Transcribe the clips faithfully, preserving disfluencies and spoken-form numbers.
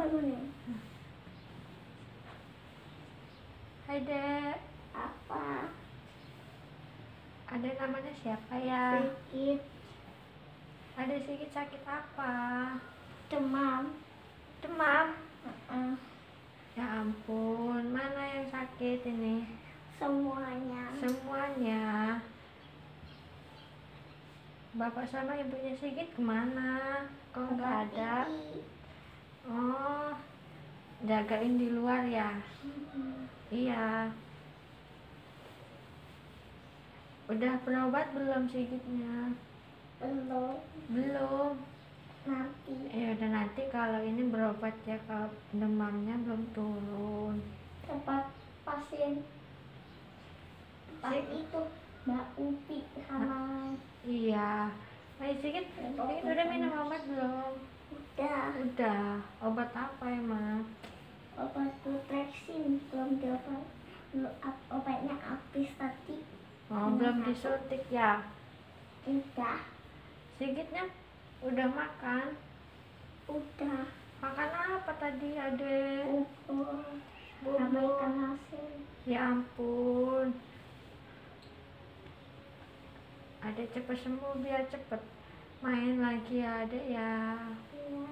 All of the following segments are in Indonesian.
bangunin. Hai Dek. Apa? Ada namanya siapa ya? Sedikit Ada sedikit sakit apa? demam. Demam? Uh-uh. Ya ampun, mana yang sakit ini? Semuanya. Semuanya. Bapak sama ibunya Sigit kemana? Kok nggak ada? Oh, jagain di luar ya? Mm-mm. Iya. Udah berobat belum Sigitnya? Belum. Belum. Nanti. Ya udah, nanti kalau ini berobat ya, kalau demamnya belum turun. Tempat pasien. Pas itu Mbak Upi sama. Iya. Ayo Sigit, Sigit udah minum obat belum? Udah. Udah. Obat apa emang? Obat Lutreksin belum diobat. Obatnya habis tadi. Oh, belum disuntik ya? Udah. Sigitnya udah makan? Udah. Makan apa tadi adek? Bubur. Bubur. Sama ikan asin. Ya ampun. Adek cepet sembuh biar cepet main lagi ya adek ya. Iya.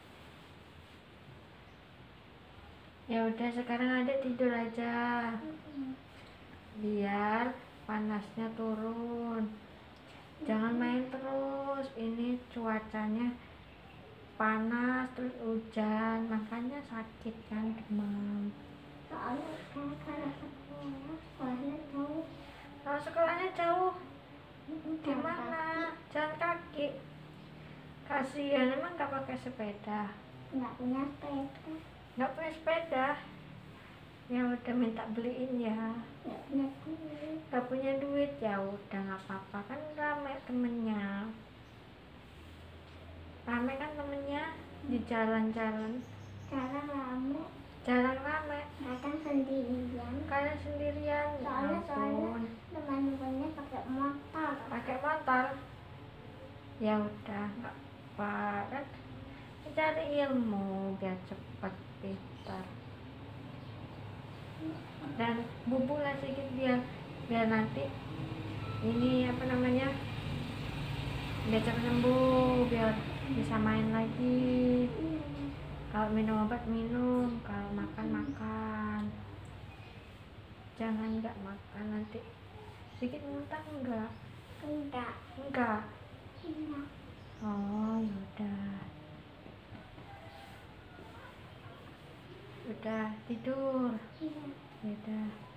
Ya udah, sekarang adek tidur aja Mm-mm. biar panasnya turun. Jangan main terus, ini cuacanya panas terus hujan, makanya sakit kan, demam. Soalnya kan karena sekolah, sekolahnya jauh. Kalau sekolahnya jauh, Mm-mm, di mana? Jalan kaki. Kasihan, emang gak pakai sepeda? Nggak punya sepeda. Nggak punya sepeda? Ya udah, minta beliin ya. Nggak punya duit. Gak punya duit, ya udah nggak apa-apa, kan rame temennya. Rame kan temennya di jalan-jalan. Cara rame. Jalan rame. Kadang sendirian. Kalian sendirian? Ya Soalnya soalnya ampun. teman-temannya pakai motor. Pakai motor? Ya udah, nggak apa kan, cari ilmu biar cepat pintar. Dan bubuk lah sedikit biar biar nanti ini apa namanya, biar cepat sembuh, biar bisa main lagi. Kalau minum obat minum, kalau makan makan. Jangan nggak makan, nanti sedikit muntah enggak? Enggak. Enggak. Enggak. Oh yaudah. Udah tidur. Iya. Yaudah.